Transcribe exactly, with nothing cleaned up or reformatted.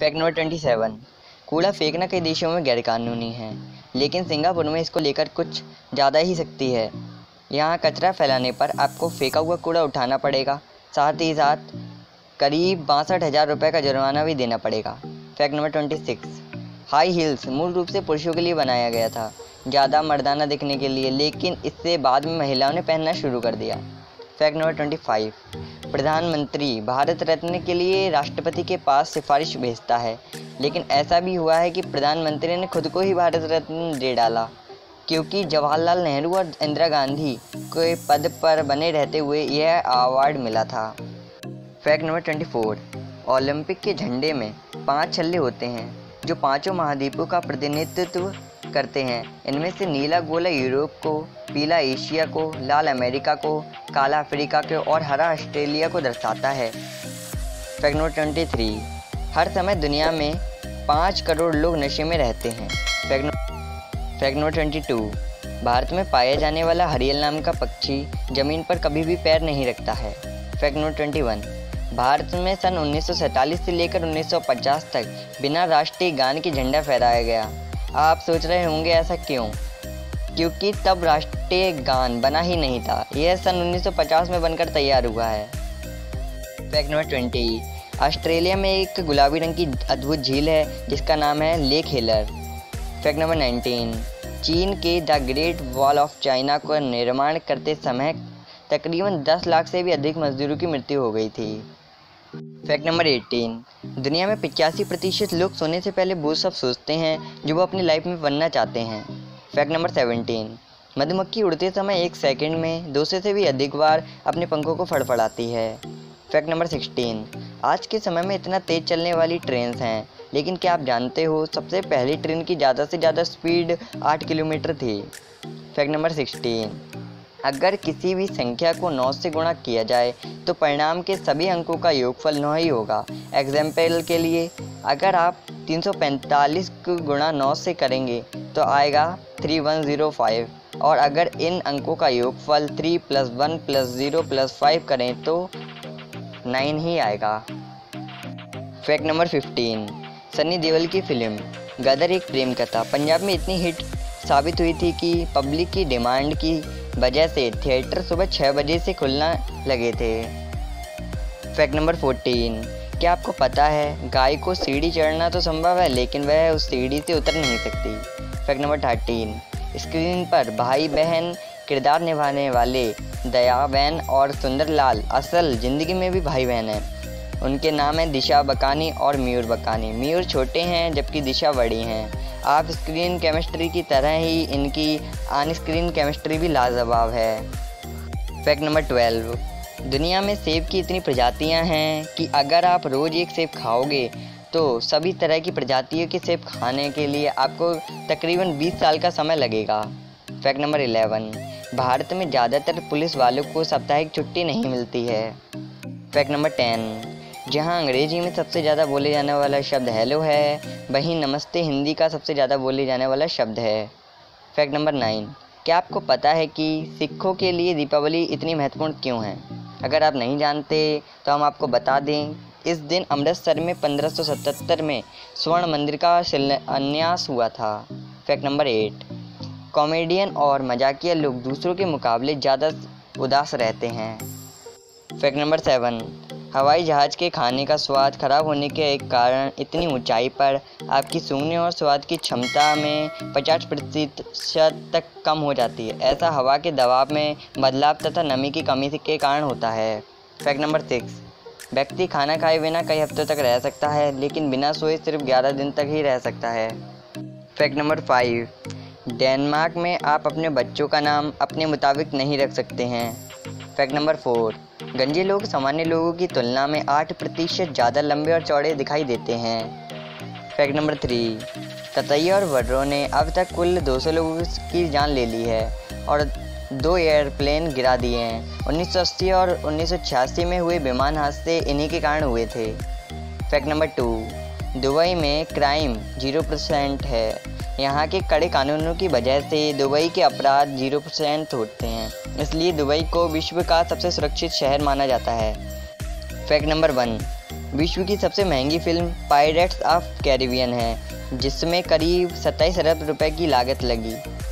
Fact number twenty seven, कूड़ा फेंकना कई देशों में गैरकानूनी है, लेकिन सिंगापुर में इसको लेकर कुछ ज़्यादा ही सख्ती है। यहाँ कचरा फैलाने पर आपको फेंका हुआ कूड़ा उठाना पड़ेगा, साथ ही साथ करीब बासठ हज़ार रुपये का जुर्माना भी देना पड़ेगा। Fact number twenty six, high heels मूल रूप से पुरुषों के लिए बनाया गया था, ज़्यादा मर्दाना दिखने के लिए, लेकिन इससे बाद में महिलाओं ने पहनना शुरू कर दिया। फैक्ट नंबर ट्वेंटी फाइव, प्रधानमंत्री भारत रत्न के लिए राष्ट्रपति के पास सिफारिश भेजता है, लेकिन ऐसा भी हुआ है कि प्रधानमंत्री ने खुद को ही भारत रत्न दे डाला, क्योंकि जवाहरलाल नेहरू और इंदिरा गांधी के पद पर बने रहते हुए यह अवार्ड मिला था। Fact number twenty four, Olympic के झंडे में पांच छल्ले होते हैं जो पांचों महाद्वीपों का प्रतिनिधित्व करते हैं। इनमें से नीला गोला यूरोप को, पीला एशिया को, लाल अमेरिका को, काला अफ्रीका को और हरा ऑस्ट्रेलिया को दर्शाता है। फैक्ट नंबर ट्वेंटी थ्री, हर समय दुनिया में पाँच करोड़ लोग नशे में रहते हैं। Fact number fact number twenty two, Bharat में पाया जाने वाला हरियल नाम का पक्षी जमीन पर कभी भी पैर नहीं रखता है। Fact number twenty one, Bharat में सन उन्नीस सौ सैंतालीस से लेकर उन्नीस सौ पचास तक बिना राष्ट्रीय गान के झंडा फहराया गया। आप सोच रहे होंगे ऐसा क्यों? क्योंकि तब राष्ट्रीय गान बना ही नहीं था, यह सन उन्नीस सौ पचास में बनकर तैयार हुआ है। फैक्ट नंबर ट्वेंटी, ऑस्ट्रेलिया में एक गुलाबी रंग की अद्भुत झील है जिसका नाम है Lake Hillier. Fact number nineteen, चीन के the Great Wall of China का निर्माण करते समय तकरीबन दस लाख से भी अधिक मजदूरों की मृत्यु हो गई थी। फैक्ट नंबर एटीन, दुनिया में पचासी प्रतिशत लोग सोने से पहले वो सब सोचते हैं जो वो अपनी लाइफ में बनना चाहते हैं। फैक्ट नंबर सेवनटीन, मधुमक्खी उड़ते समय एक सेकंड में दो सौ से भी अधिक बार अपने पंखों को फड़फड़ाती है। फैक्ट नंबर सिक्सटीन, आज के समय में इतना तेज़ चलने वाली ट्रेन हैं, लेकिन क्या आप जानते हो सबसे पहली ट्रेन की ज़्यादा से ज़्यादा स्पीड आठ किलोमीटर थी। फैक्ट नंबर सिक्सटीन, अगर किसी भी संख्या को नौ से गुणा किया जाए तो परिणाम के सभी अंकों का योगफल नौ ही होगा। एग्जाम्पल के लिए, अगर आप तीन सौ पैंतालीस को गुणा नौ से करेंगे तो आएगा थ्री वन ज़ीरो फाइव, और अगर इन अंकों का योगफल three plus one plus zero plus five करें तो नाइन ही आएगा। Fact number fifteen, Sunny Deol की फिल्म गदर एक प्रेम कथा पंजाब में इतनी हिट साबित हुई थी कि पब्लिक की डिमांड की वजह से थिएटर सुबह छः बजे से खुलना लगे थे। फैक्ट नंबर फोर्टीन, क्या आपको पता है गाय को सीढ़ी चढ़ना तो संभव है लेकिन वह उस सीढ़ी से उतर नहीं सकती। फैक्ट नंबर थर्टीन, स्क्रीन पर भाई बहन किरदार निभाने वाले दयाबेन और सुंदरलाल असल ज़िंदगी में भी भाई बहन हैं। उनके नाम हैं दिशा बकानी और मयूर बकानी। मयूर छोटे हैं जबकि दिशा बड़ी हैं। आप स्क्रीन केमिस्ट्री की तरह ही इनकी ऑन स्क्रीन केमिस्ट्री भी लाजवाब है। फैक्ट नंबर ट्वेल्व, दुनिया में सेब की इतनी प्रजातियां हैं कि अगर आप रोज़ एक सेब खाओगे तो सभी तरह की प्रजातियों के सेब खाने के लिए आपको तकरीबन बीस साल का समय लगेगा। फैक्ट नंबर इलेवन, भारत में ज़्यादातर पुलिस वालों को साप्ताहिक छुट्टी नहीं मिलती है। फैक्ट नंबर टेन, जहां अंग्रेजी में सबसे ज़्यादा बोले जाने वाला शब्द हेलो है, वहीं नमस्ते हिंदी का सबसे ज़्यादा बोले जाने वाला शब्द है। फैक्ट नंबर नाइन, क्या आपको पता है कि सिखों के लिए दीपावली इतनी महत्वपूर्ण क्यों है? अगर आप नहीं जानते तो हम आपको बता दें, इस दिन अमृतसर में पंद्रह सौ सतहत्तर में स्वर्ण मंदिर का शिलान्यास हुआ था। फैक्ट नंबर एट, कॉमेडियन और मजाकिया लोग दूसरों के मुकाबले ज़्यादा उदास रहते हैं। फैक्ट नंबर सेवन, हवाई जहाज़ के खाने का स्वाद खराब होने के एक कारण इतनी ऊंचाई पर आपकी सूंघने और स्वाद की क्षमता में पचास प्रतिशत तक कम हो जाती है। ऐसा हवा के दबाव में बदलाव तथा नमी की कमी के कारण होता है। फैक्ट नंबर सिक्स, व्यक्ति खाना खाए बिना कई हफ्तों तक रह सकता है लेकिन बिना सोए सिर्फ ग्यारह दिन तक ही रह सकता है। फैक्ट नंबर फाइव, डेनमार्क में आप अपने बच्चों का नाम अपने मुताबिक नहीं रख सकते हैं। फैक्ट नंबर फोर, गंजे लोग सामान्य लोगों की तुलना में आठ प्रतिशत ज़्यादा लंबे और चौड़े दिखाई देते हैं। फैक्ट नंबर थ्री, ततैया और वर्रों ने अब तक कुल दो सौ लोगों की जान ले ली है और दो एयरप्लेन गिरा दिए हैं। उन्नीस सौ अस्सी और उन्नीस सौ छियासी में हुए विमान हादसे इन्हीं के कारण हुए थे। फैक्ट नंबर टू, दुबई में क्राइम जीरो परसेंट है। यहाँ के कड़े कानूनों की वजह से दुबई के अपराध जीरो परसेंट होते हैं, इसलिए दुबई को विश्व का सबसे सुरक्षित शहर माना जाता है। फैक्ट नंबर वन, विश्व की सबसे महंगी फिल्म पायरेट्स ऑफ कैरिबियन है, जिसमें करीब सत्ताईस अरब रुपए की लागत लगी।